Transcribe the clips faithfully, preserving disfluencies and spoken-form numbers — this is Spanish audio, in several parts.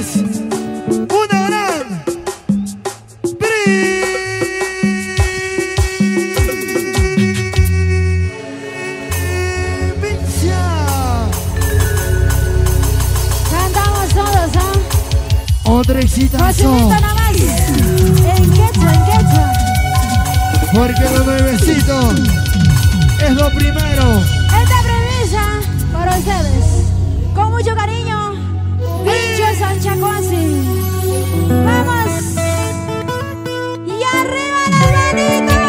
ustedes una gran primicia. Cantamos todos, ¿ah? Otro exitazo. Facilito nada más. En quechua, en quechua. Porque lo nuevecito es lo primero. Esta premisa para ustedes. Con mucho cariño. Pincho Sanchacosi. Vamos. Y arriba las manitos.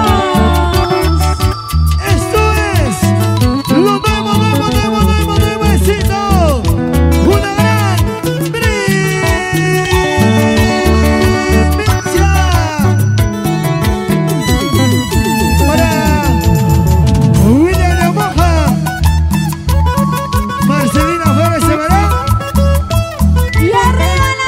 Esto es lo nuevo, nuevo, nuevo, nuevo, nuevecito. Una gran primicia. Para William de Moja, Marcelina Flores Severán. Y arriba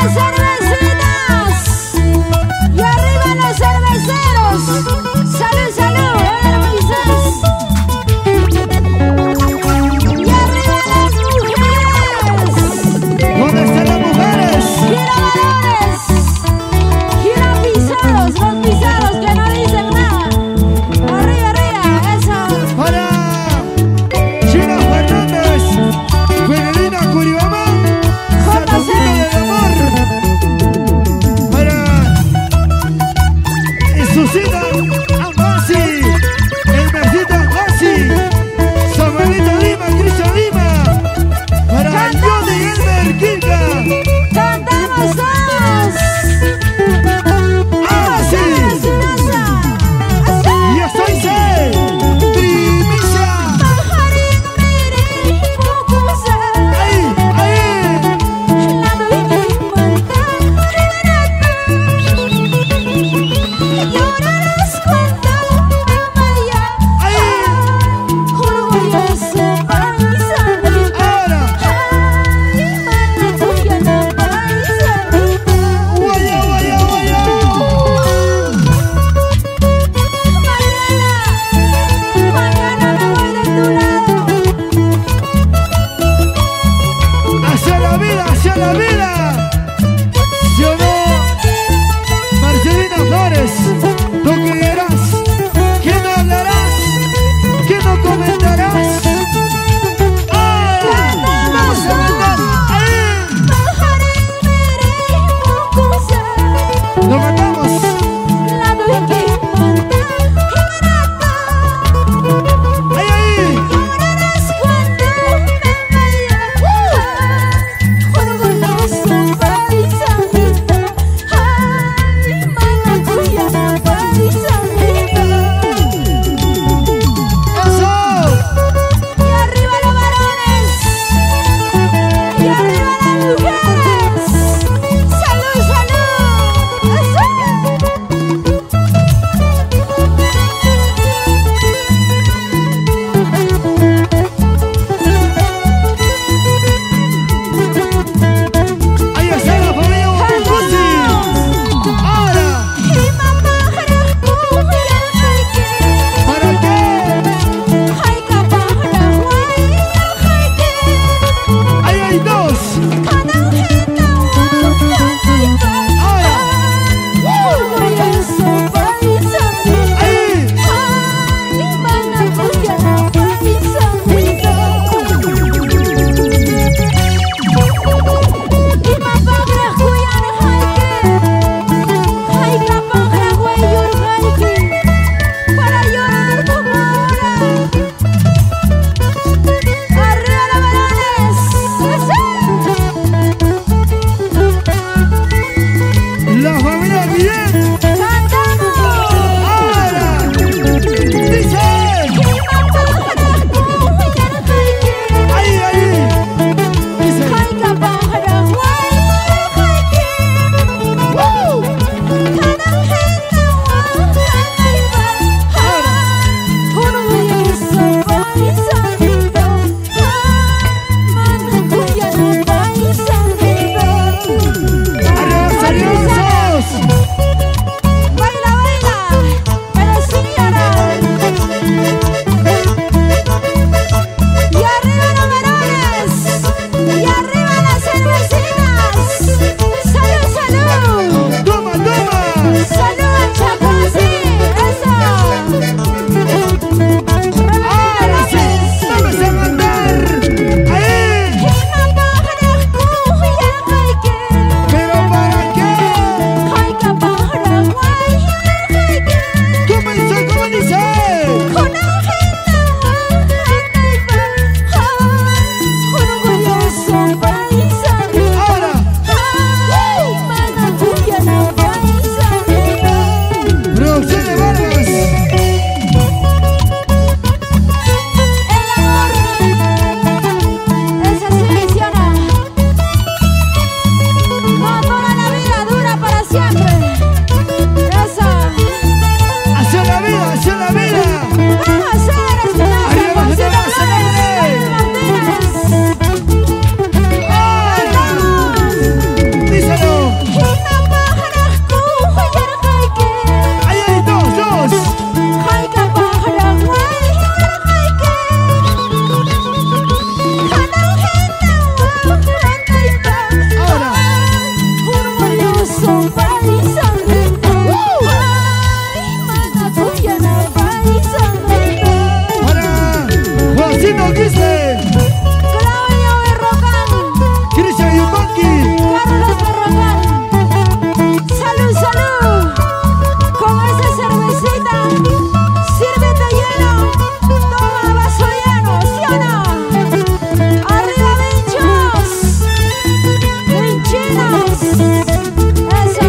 Gisle, Claudio Berrocal, Cristian Yupanqui. Carlos Berrocal. Salud, salud. Con esa cervecita, sírvete lleno. Toma vaso lleno, ¿sí o no? Arriba, Vinchos. Vinchinos. Eso.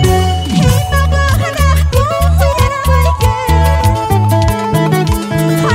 Y no baja de las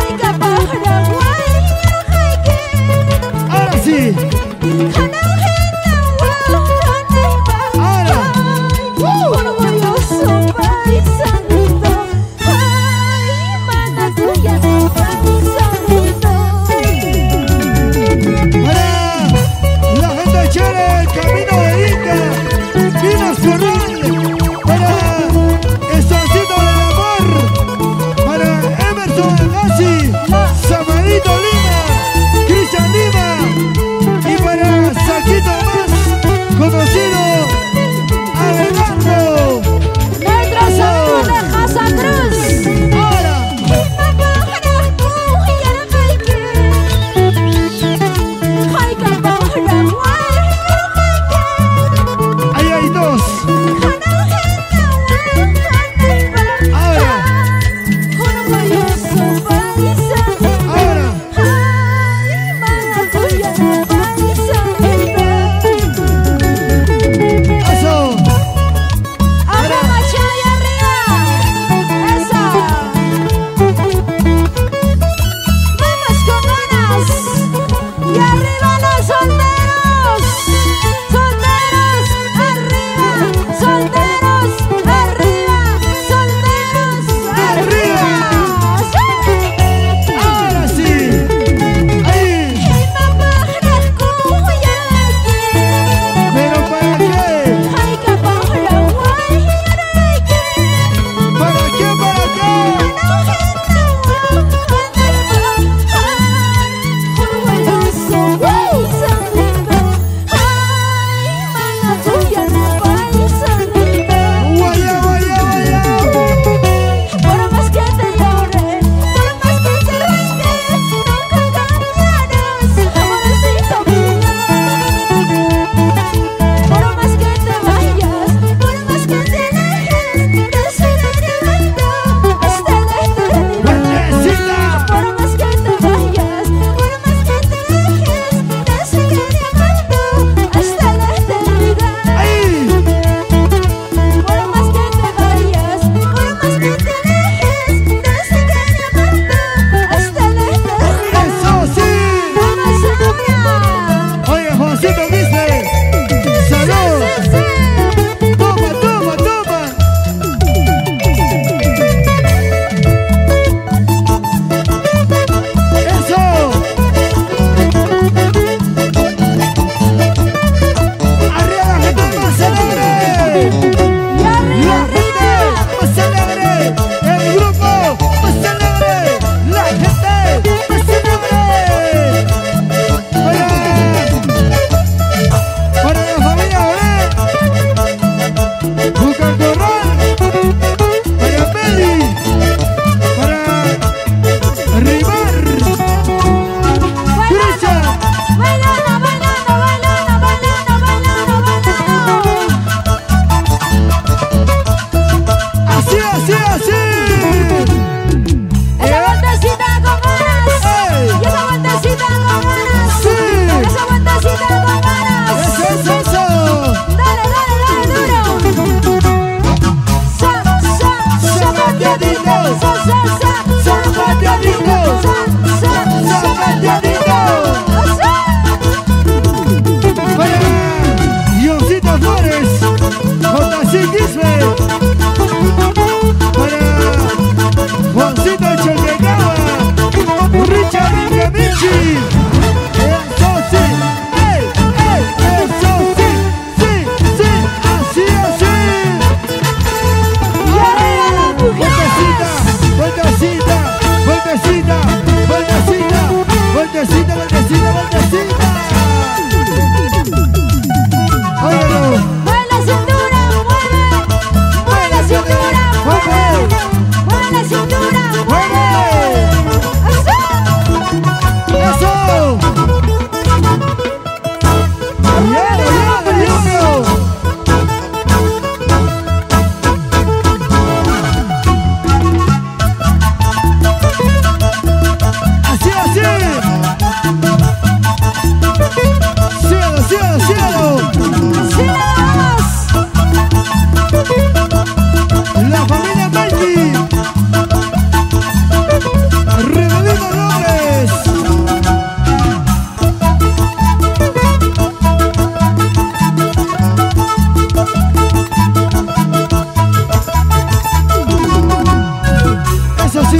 sí.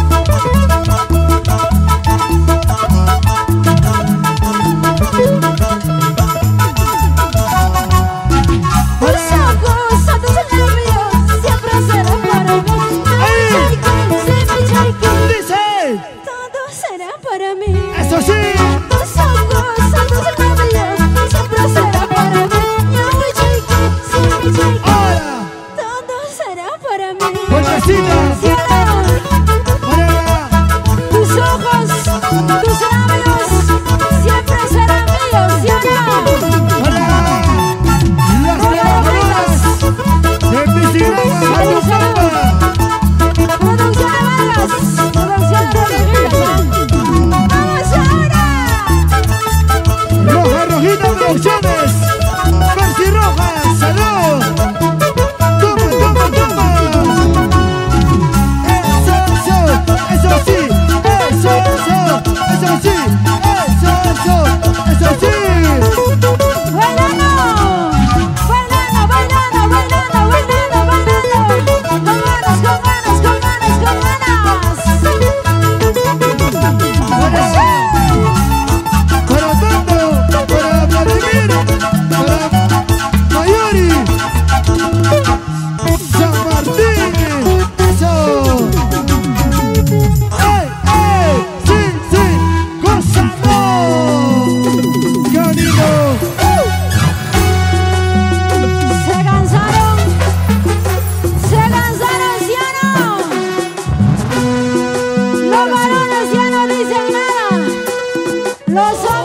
Tus ojos, tus labios, siempre serán para mí. Dice, Todo será para mí. eso sí. Tus ojos, tus labios, siempre será para mí. Ahora, Todo será para mí. Fuertecita. Cielo, Morena, tus ojos, tus labios, siempre serán míos, cielo. para las trabajadoras de Piscinagua, Aguasamba. Producción de Vargas, producción de Rivera. ¡Vamos ahora! Roja, Rojita Producciones. Percy Rojas, salud. Toma, toma, toma. Eso, eso, eso sí. Eso, eso, eso sí. Eso, eso, eso sí. Bailando, bailando, bailando, bailando, bailando, bailando. Con ganas, con ganas, con ganas, con ganas. Para, para Tando, para Vladimir, para Mayori, San Martín, eso. ¡Ey, ey! ¡Sí, sí! ¡Gózalo! ¡Qué ánimo! Se cansaron, se cansaron, ¿sí o no? Los varones ya no dicen nada. Los